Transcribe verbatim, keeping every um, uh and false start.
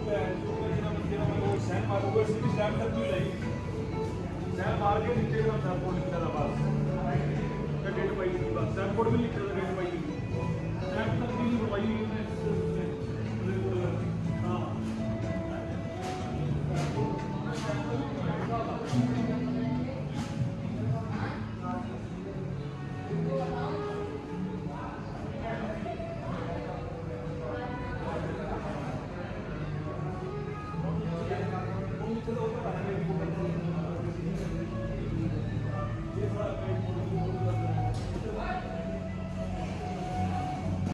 San मारूंगा इसकी stamp तक भी नहीं सैन मार के नीचे का सैन कोड लिखा था बस डेट पाई बस सैन कोड भी लिखा